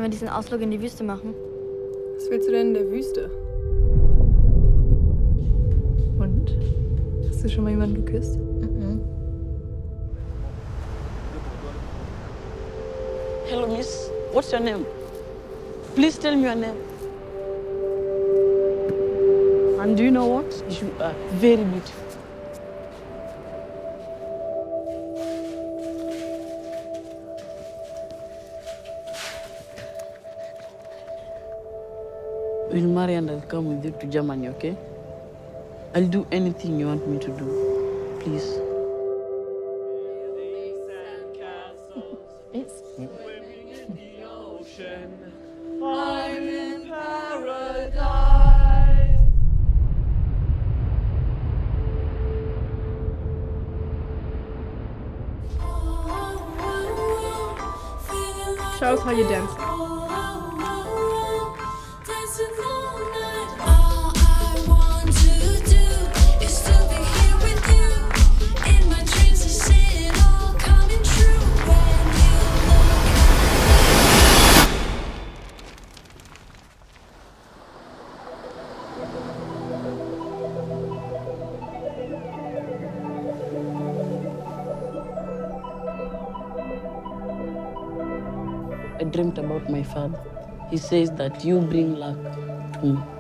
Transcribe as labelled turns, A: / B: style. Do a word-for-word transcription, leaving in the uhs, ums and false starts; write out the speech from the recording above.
A: wir diesen Ausflug in die Wüste machen?
B: Was willst du denn in der Wüste? Und? Hast du schon mal jemanden geküsst?
C: Mhm. Hello, miss. What's your name? Please tell me your name. And do you know what? You are very beautiful. We'll marry and I'll come with you to Germany, okay? I'll do anything you want me to do. Please.
D: It's...
E: I'm in paradise.
B: Show us how you dance.
C: I dreamt about my father. He says that you bring luck to me.